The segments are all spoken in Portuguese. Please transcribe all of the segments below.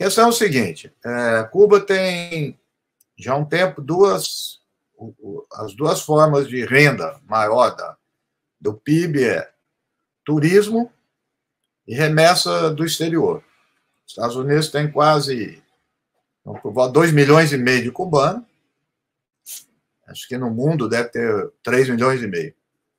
questão é o seguinte, Cuba tem, já há um tempo, as duas formas de renda maior do PIB é turismo e remessa do exterior. Os Estados Unidos tem quase 2,5 milhões de cubanos. Acho que no mundo deve ter 3,5 milhões.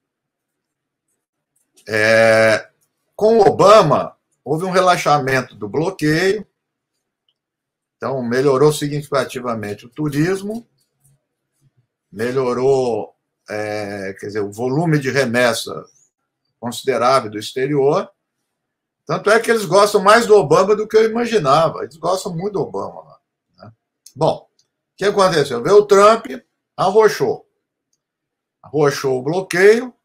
Com o Obama, houve um relaxamento do bloqueio, então melhorou significativamente o turismo, melhorou, quer dizer, o volume de remessa considerável do exterior. Tanto é que eles gostam mais do Obama do que eu imaginava. Eles gostam muito do Obama. Né? Bom, o que aconteceu? Veio o Trump, arrochou o bloqueio,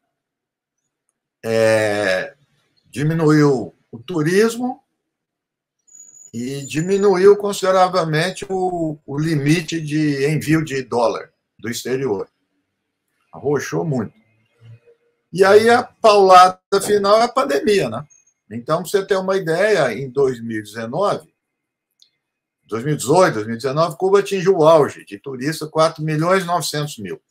diminuiu o turismo e diminuiu consideravelmente o limite de envio de dólar do exterior. Arrochou muito. E aí a paulada final é a pandemia, né? Então, para você ter uma ideia, em 2018, 2019, Cuba atingiu o auge de turistas, 4.900.000.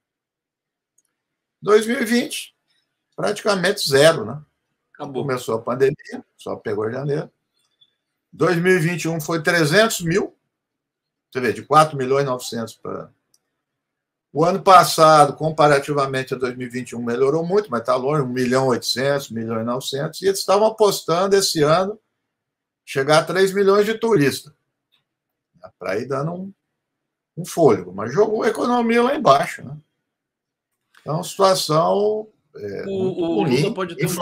2020, praticamente zero, né? Acabou. Começou a pandemia, só pegou em janeiro. 2021 foi 300.000, você vê, de 4.900.000 para... O ano passado, comparativamente a 2021, melhorou muito, mas está longe, 1.800.000, 1.900.000, e eles estavam apostando esse ano chegar a 3 milhões de turistas, para ir dando um fôlego, mas jogou a economia lá embaixo. Né? Então, situação muito ruim, pode ter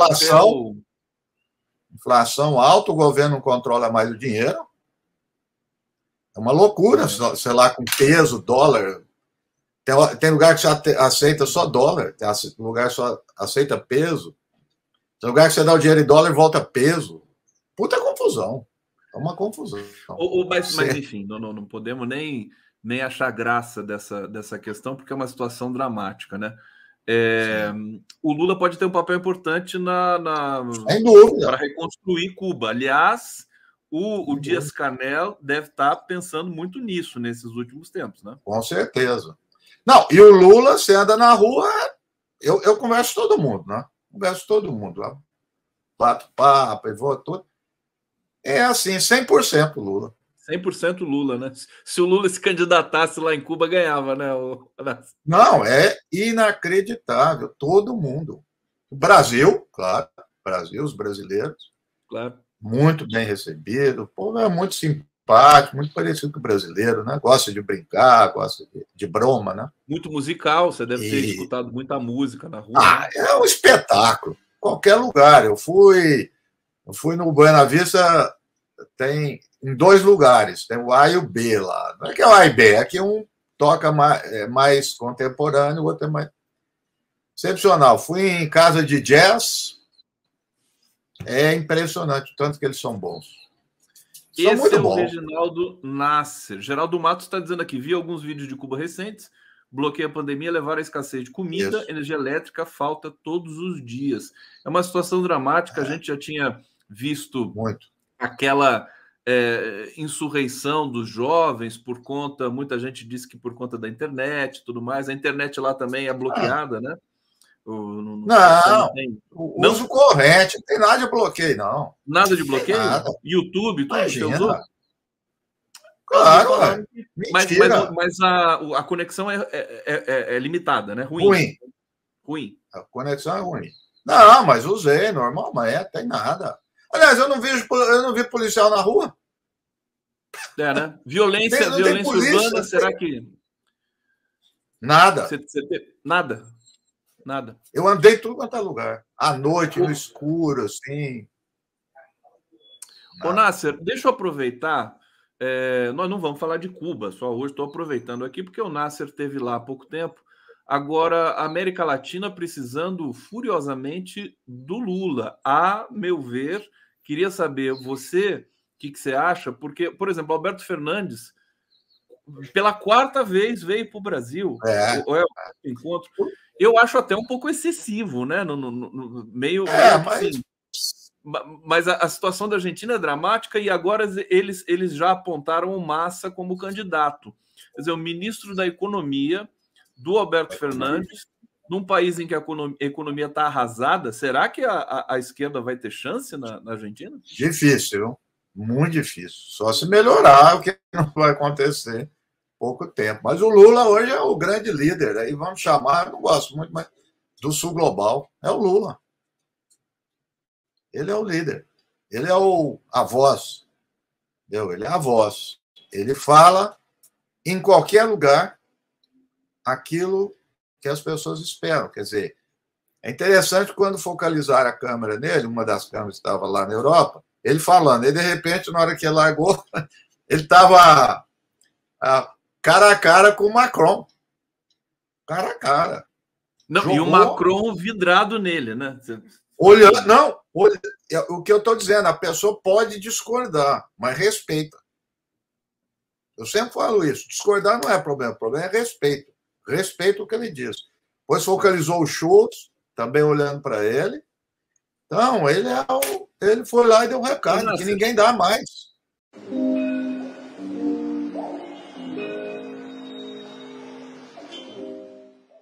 inflação alta, o governo não controla mais o dinheiro, é uma loucura, sei lá, com peso, dólar... Tem lugar que você aceita só dólar, tem lugar que só aceita peso, tem lugar que você dá o dinheiro em dólar e volta peso. Puta confusão. É uma confusão. Mas enfim, não podemos nem achar graça dessa questão, porque é uma situação dramática, né? O Lula pode ter um papel importante sem dúvida, para reconstruir Cuba. Aliás, o Dias-Canel deve estar pensando muito nisso nesses últimos tempos, né? Com certeza. Não, e o Lula, você anda na rua, eu converso com todo mundo, né? Converso com todo mundo lá. Bato papo e vou tudo. É assim, 100% Lula. 100% Lula, né? Se o Lula se candidatasse lá em Cuba, ganhava, né? Não, é inacreditável. Todo mundo. O Brasil, claro. Brasil, os brasileiros. Claro. Muito bem recebido. O povo é muito simpático, muito parecido com o brasileiro, né? Gosta de brincar, gosta de broma, né? Muito musical, você deve ter escutado muita música na rua. Né? É um espetáculo. Qualquer lugar. Eu fui no Buena Vista, tem em 2 lugares, tem o A e o B lá. Não é que é o A e B, é que um toca mais contemporâneo, o outro é mais excepcional. Fui em casa de jazz, é impressionante o tanto que eles são bons. Esse muito é o Reginaldo Nasser. Geraldo Matos está dizendo aqui, vi alguns vídeos de Cuba recentes, bloqueio a pandemia, levaram a escassez de comida, energia elétrica, falta todos os dias. É uma situação dramática, a gente já tinha visto aquela insurreição dos jovens por conta, muita gente disse que por conta da internet e tudo mais, a internet lá também é bloqueada, né? O uso corrente, não tem nada de bloqueio, não. Nada de bloqueio? Nada. YouTube, tudo Imagina. você usou? Claro, mas a conexão é limitada, né? Ruim. A conexão é ruim. Não, mas usei, normal, mas tem nada. Aliás, eu não vi policial na rua. Né? Violência urbana, será que... Nada. Nada. Eu andei tudo quanto é lugar. À noite, no escuro, assim. Ô, Nasser, deixa eu aproveitar. Nós não vamos falar de Cuba, só hoje estou aproveitando aqui, porque o Nasser esteve lá há pouco tempo. Agora, a América Latina precisando furiosamente do Lula. A meu ver, queria saber, você, o que você acha? Porque, por exemplo, Alberto Fernandes, pela 4ª vez, veio para o Brasil. Encontro. Eu acho até um pouco excessivo, né? Meio mas assim. Mas a situação da Argentina é dramática e agora eles já apontaram o Massa como candidato. Quer dizer, o ministro da Economia do Alberto Fernandes, num país em que a economia está arrasada, será que a esquerda vai ter chance na Argentina? Difícil, muito difícil. Só se melhorar, o que não vai acontecer em pouco tempo. Mas o Lula hoje é o grande líder. Aí vamos chamar, não gosto muito, mas do Sul Global. É o Lula. Ele é o líder. Ele é a voz. Entendeu? Ele é a voz. Ele fala em qualquer lugar aquilo que as pessoas esperam. Quer dizer, é interessante quando focalizar a câmera nele, uma das câmeras estava lá na Europa, ele falando, e de repente, na hora que ele largou, ele estava cara a cara com o Macron. Cara a cara. Não, jogou, e o Macron vidrado nele, né? Olhando, não, o que eu estou dizendo, a pessoa pode discordar, mas respeita. Eu sempre falo isso. Discordar não é problema, o problema é respeito. Respeita o que ele diz. Depois focalizou o Schultz, também olhando para ele. Então, ele foi lá e deu um recado, que ninguém dá mais.